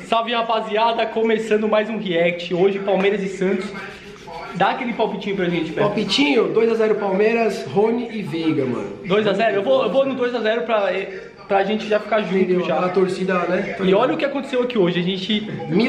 Salve, rapaziada, começando mais um react. Hoje Palmeiras e Santos. Dá aquele palpitinho pra gente, Pepe. Palpitinho, 2x0 Palmeiras, Rony e Veiga, mano. 2x0? Eu vou no 2x0 pra gente já ficar junto já. A torcida, né? E olha o que aconteceu aqui hoje, a gente...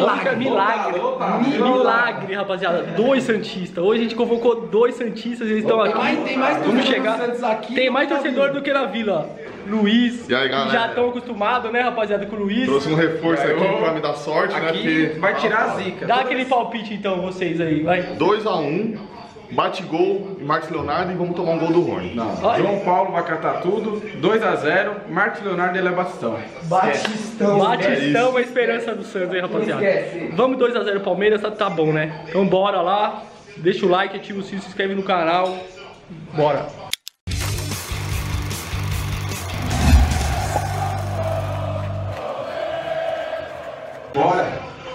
Milagre, rapaziada. 2 santistas. Hoje a gente convocou 2 santistas, eles estão aqui. Tem mais Vamos chegar. Santos aqui. Tem mais torcedor do que na Vila, ó. Luiz, e aí, galera? Já estão acostumados, né, rapaziada, com o Luiz. Trouxe um reforço aqui pra me dar sorte, né? Aqui vai tirar a zica. Dá aquele palpite então, vocês aí, vai. 2x1, bate gol, Marcos Leonardo e vamos tomar um gol do Rony. Não, João Paulo vai catar tudo. 2x0, Marcos Leonardo e Ele é Batistão. Batistão é a esperança do Santos, hein, rapaziada. Vamos 2x0 Palmeiras, tá bom, né? Então bora lá, deixa o like, ativa o sininho, se inscreve no canal. Bora. Bora!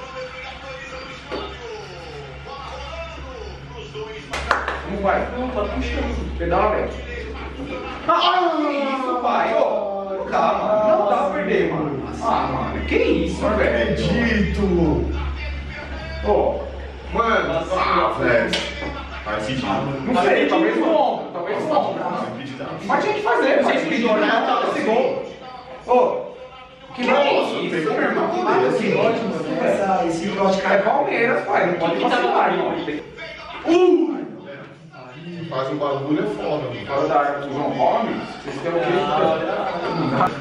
Como vai? Não, tá puxando. Pedala, velho. Que isso, pai? Ô, calma. Não dá pra perder, mano. Ah, mano. Que isso, velho? Não acredito! Ô, Mano, velho. Faz sentido. não sei, talvez o ombro. Talvez o ombro. Mas tinha que fazer, mas tem que olhar esse gol. Ô, que Nossa, isso, pegou meu irmão? Esse lote, mano. Esse lote, É cara. Palmeiras, pai. Não pode vacilar, irmão. Faz um bagulho é foda, mano. Fala da arma do João Paulo, vocês têm o quê?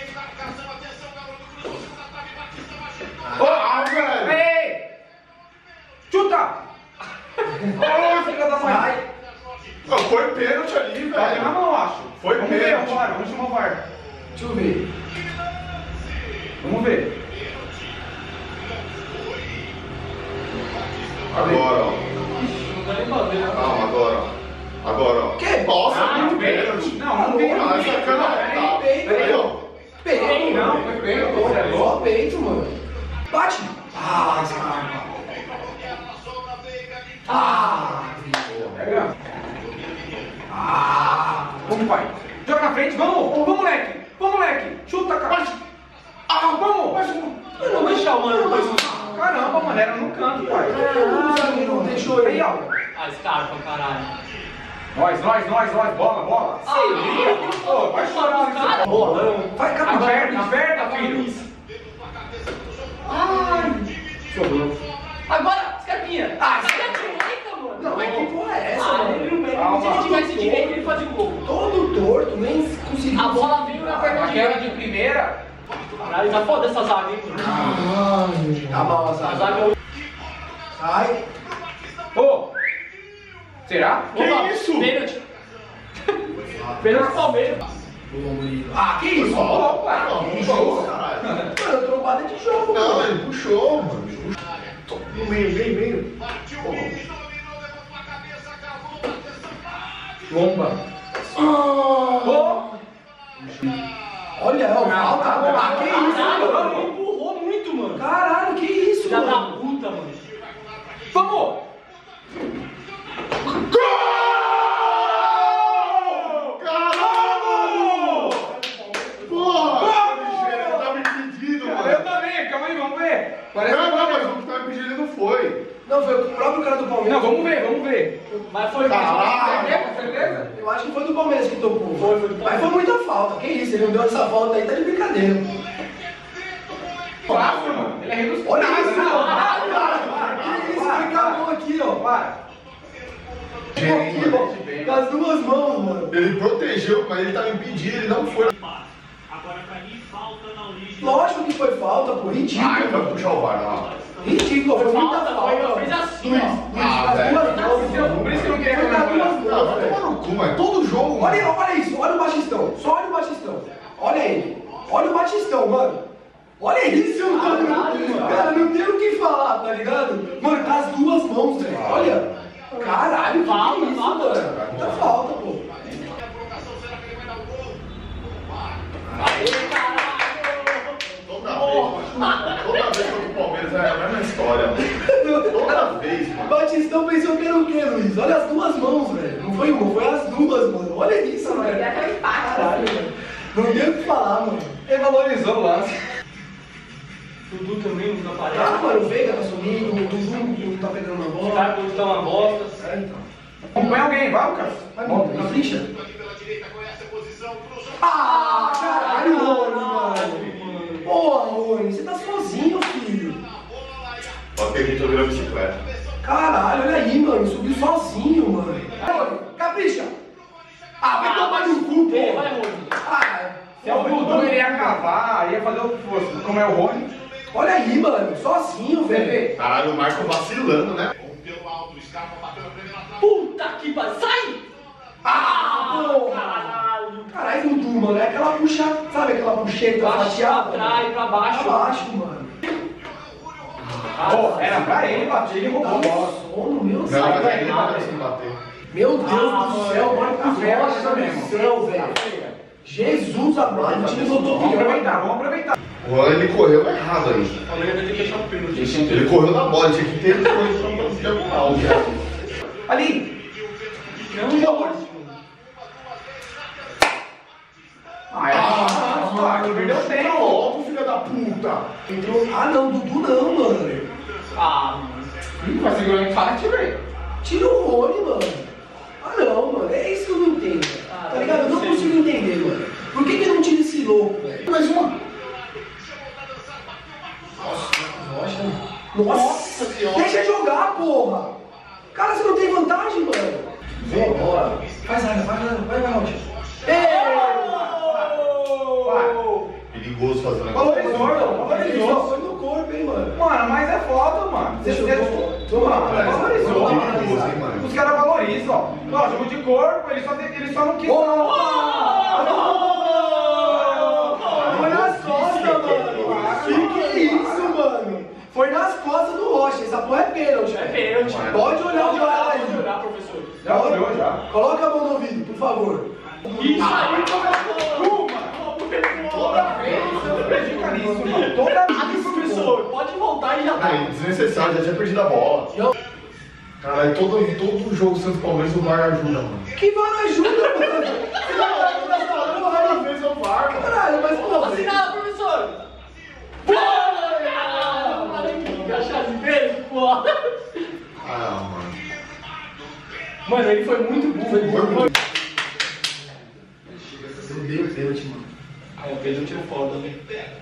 Ah, velho! Ei! Chuta! Ô, filha da mãe! Ah, foi pênalti ali, Tá velho. na mão, acho. Foi Vamos ver, pênalti. vamos chamar o VAR. Deixa eu ver. Vamos ver. Agora, ó. Calma, agora, ó. Agora, ó. Que? Nossa, Ah, muito não tem. pênalti. Não tem. Ah, isso é canaleta. Aí, ó. Peito, Não, foi peito. Você é Só louco? peito, mano. Bate. Ah, cara. Pega. Vamos, pai. Joga na frente, vamos. Vamos, moleque. Vamos, moleque. Chuta, cara. Vamos. Eu não vou deixar o mano. Caramba, mano, era no canto, pai. O zagueiro não deixou ele. Aí, ó. Ah, Scarpa, caralho. Nós. Bola. Ô, vai chorar nesse Bolão. Vai, capitão. Aperta, filho. Sobrou. Agora, Scarpinha. Ah, Scarpinha, mano. Não, mas que porra é essa, Ah, mano? ele não mete. Calma. Se ele tivesse direito, ele fazia o gol. Todo torto, nem conseguiu. A bola veio na perna Aquela dele. de primeira. Caralho, tá foda essa zaga, hein? Tá bom, A Azar. zaga... Sai. Ô! Será? Opa, isso? Pênalti. Pênalti do Palmeiras. Ah, que isso? Opa! Não, puxou, caralho. Mano, trombada de jogo, Não, mano. ele puxou, mano. No meio. Lomba. Olha, ó, falta. Ah, que isso, Caralho, mano? ele empurrou muito, mano. Caralho, que isso, Filha da mano? puta, mano. Vamos! Caralho! Porra! Ele tava impedido, Eu mano. também, calma aí, vamos ver. Parece Não, que mas o que tava impedido ele não foi. Não, foi o próprio cara do Palmeiras. Não, vamos ver. Mas foi Caralho. Certeza? Eu acho que foi do Palmeiras que tocou. Foi do Palmeiras. Mas foi muita falta. Que isso, ele não deu essa falta aí, tá de brincadeira. Fácil, mano. Ele é rei dos Olha caras, isso, né? mano. Que isso, foi acabou aqui, ó. Para. Aqui, ó. Com as duas mãos, mano. Ele protegeu, mas ele tava impedido, ele não foi. Agora pra mim falta na origem. Lógico que foi falta, pô. Ah, ele Ridículo. vai puxar o VAR lá. Ridículo, foi muita falta, falta. fez assim, ó. Ah, Com as velho. duas mãos. Por isso que eu não queria Foi com as duas Ah, mãos, vai velho. tomar no cu, mas todo jogo, mano. Olha isso, olha o Batistão. Só olha o Batistão. Olha ele. Olha o Batistão, mano. Olha isso, mano. Cara, não tem o que falar, tá ligado? Mano, com as duas mãos, velho. Olha. Caralho, que Falta, é isso, falta. mano? Muita falta, pô. Aê, caralho. Toda vez que o Palmeiras é a mesma história. Toda vez, mano. Batistão pensou que era o quê, Luiz? Olha as duas mãos, velho. Não foi uma, foi as duas, mano. Olha isso, velho. Caralho, velho. Não tem o que falar, mano. Ele valorizou o lance. Dudu também não aparece. Ah, mano, o Veiga tá sumindo, o Dudu não tá pegando uma Os bola. caras estão uma bosta. É, então. Acompanha alguém, vai, Lucas. Vai, mano, na ficha. Ah, caralho, Rony, mano. Porra, Rony, você tá sozinho, filho. Ó, que aqui tô virando bicicleta. Caralho, olha aí, mano, subiu sozinho, mano. Rony, capricha. Ah, vai tomar no cu, Vai, porra. Rony. Ah, Se é o Dudu, ele ia cavar, ia fazer o que fosse. Como é o Rony. olha aí, mano, sozinho, velho. Caralho, o Marco vacilando, né? Puta que pariu. Sai! Ah, porra. Caralho. Caralho, Dudu, mano, é aquela puxa, sabe aquela puxeta Pra fatiada? trás, pra baixo. Pra baixo, mano. Pô, era pra ele bater, ele roubou a bola. Sono, meu Não, Deus. mas aí ele vai assim bater. Meu Deus Ah, do mano, céu, olha tá que feio rocha essa mesmo. do céu, velho. Jesus amado, o time voltou Vamos pior. aproveitar, vamos aproveitar. O Rony, ele correu errado aí. O Palmeiras vai ter que achar um pênalti. Ele correu na bola, tinha que ter corrido pra diagonal. Ali. Não joga. Que perdeu tempo. Logo, filha da puta! Entrou. Ah, não, Dudu não, mano. Ah, mano. Vai segurar o empate, velho. Tira o Rony, mano. Ah, não, mano. É isso que eu não entendo. Tá ligado? Eu não consigo entender, mano. Por que não tira esse louco, velho? Mais uma! Nossa senhora. Deixa jogar, porra. Cara, você não tem vantagem, mano. Vem, bora. Vai, Rocha. Perigoso fazer um Valorizou, negócio. valorizou. Foi no corpo, hein, mano. Mano, mas é foda, mano. Deixa eu Valorizou. Perigoso, hein, mano? Os caras valorizam. Ó, jogo de corpo, ele só não quis. Foi nas costas, mano. Que é isso, mano? Foi nas costas do Rocha. Essa porra é pênalti. É pênalti. Pode olhar o VAR aí. Pode olhar, professor. Já olhou, já. Coloca a mão no ouvido, por favor. Isso aí começou. Toda vez você prejudica nisso, mano. Toda vez, Professor, pode voltar e já tá. Não, desnecessário, já tinha perdido a bola. Caralho, todo jogo Santos Palmeiras o VAR ajuda, mano. Que VAR ajuda, mano? Você vai falar dessa porra aí? Vez é o VAR, mano. Caralho, mas porra. Assinado, professor. Encaixar de beijo, porra. Ah, mano. Mano, ele foi muito burro. Eu dei o pênalti, mano. É, o pênalti é foda, né?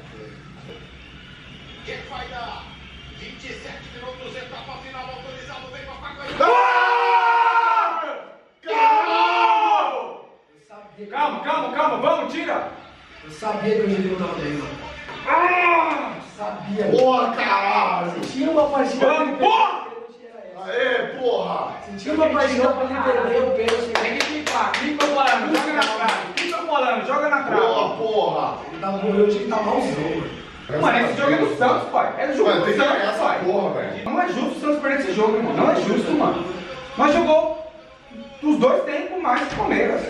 Calma, vamos, tira! Eu sabia que o Angelino tava bem, mano. Sabia. Porra, caralho! Se tinha uma partida pra ele Porra! Aê, porra! Se tinha uma partida pra ele perder o pênalti, Tem que clicar, clica o bolando, joga na trave, clica o bolando, joga na trave. Porra! ele tava morrendo, o time tá malzão, mano. Mano, esse jogo é do Santos, pai. É do jogo Mano, do tem que ganhar Santos, essa pai. porra, velho. Não é justo o Santos perder esse jogo, irmão. Não é justo, mano. Nós jogou os dois tempos mais que o Palmeiras.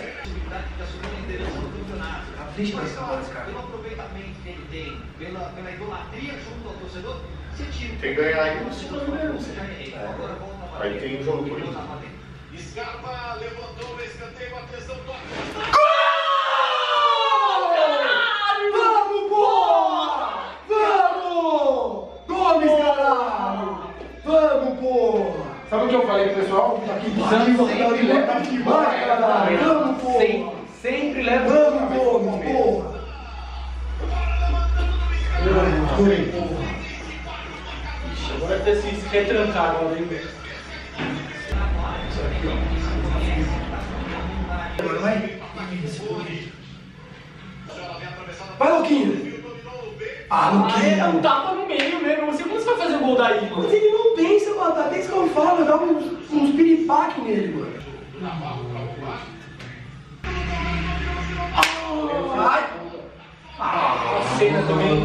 Tá triste nessa hora, cara. Pelo aproveitamento que ele tem, pela idolatria junto ao torcedor, você tira. Tem que ganhar aí no segundo mesmo. Agora volta pra Aí tem um jogo por isso. Scarpa levantou o escanteio, atenção, toque. Vamos, porra! Vamos! Gomes, caralho! Vamos, porra! Sabe o que eu falei pro pessoal? Santos sempre leva que vai, caralho! Vamos, porra! Sempre leva Vamos, Gomes, porra! Vamos, porra! Ixi, agora até se retrancar agora, hein, velho. Agora vai! Vai, Luquinho! Ah, É um Luquinho! tapa no meio mesmo. Você como você vai fazer o gol daí, mano? Mas ele não pensa, Batata, é isso que eu falo, dá uns piripaque nele, mano. Vai! A cena também.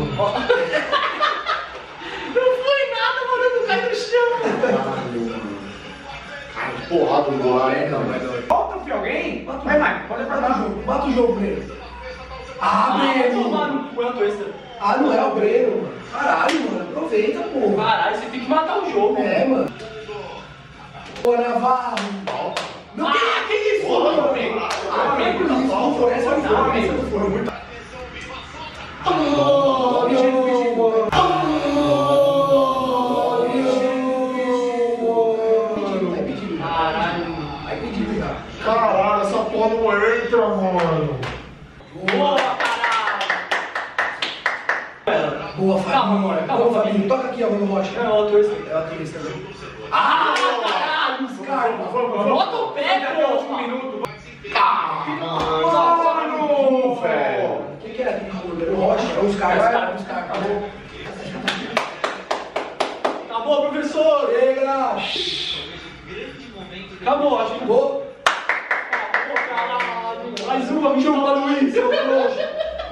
Não foi nada, mano. Eu não caí no chão. Cara, que porrada no gol, hein? Volta, filho, alguém? Vai, Mike, pode apertar. Bata o jogo, Breno. Ah, Vai tomar Breno! no cu, eu tô extra. Ah, não é o Breno, mano. Caralho, mano, aproveita, porra. Caralho, você tem que matar o jogo. É, mano. Ô, Navarro. Não, que isso, Porra, mano? amigo. Ah, amigo, isso não foi, essa não foi, essa não foi. Foi muito. Oh, meu, mano. Tá bom, Fabinho, toca aqui, ó, Mano Rocha. É o ator. É o ator também. Ah, caralho, os caras. Bota o pé, Até o último pô! minuto. Mano, velho. O que era aquele bagulho? Era o Rocha, é os caras. Acabou. Acabou, professor! Chega! Acabou, acho que Acabou. mais uma, me chama pra Luiz, seu trouxa.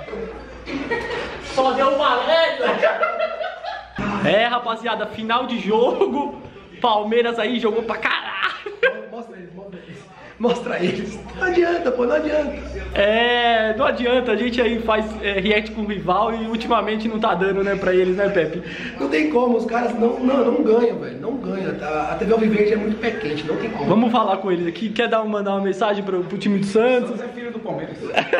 Só deu palestra. É, rapaziada, final de jogo. Palmeiras aí jogou pra caralho. Mostra eles, mostra eles. Mostra eles. Não adianta, pô, não adianta. É, não adianta, a gente aí faz react com o rival e ultimamente não tá dando, né, pra eles, né, Pepe? Não tem como, os caras não ganham, velho. Não ganham. Tá? A TV Alviverde é muito pé quente, não tem como. Vamos falar com eles aqui. Quer mandar uma mensagem pro time do Santos? Você é filho do Palmeiras.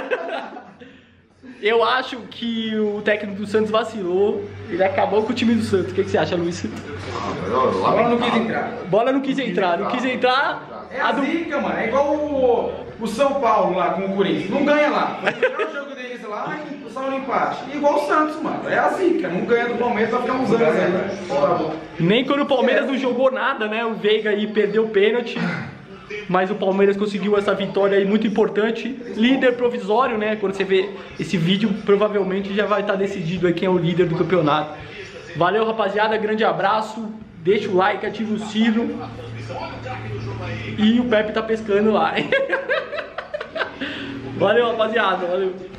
Eu acho que o técnico do Santos vacilou. Ele acabou com o time do Santos. O que você acha, Luiz? Agora não quis entrar. Bola não quis entrar. Não quis entrar. É a zica, mano. É igual o São Paulo lá com o Corinthians. Não ganha lá. Foi o melhor jogo deles lá e saiu no empate. Igual o Santos, mano. É a zica. Não ganha do Palmeiras, vai ficar uns anos aí. Nem quando o Palmeiras não jogou nada, né? O Veiga aí perdeu o pênalti. Mas o Palmeiras conseguiu essa vitória aí muito importante. Líder provisório, né? Quando você vê esse vídeo, provavelmente já vai estar decidido aí quem é o líder do campeonato. Valeu, rapaziada. Grande abraço. Deixa o like, ativa o sino. E o Pepe tá pescando lá, hein? Valeu, rapaziada. Valeu.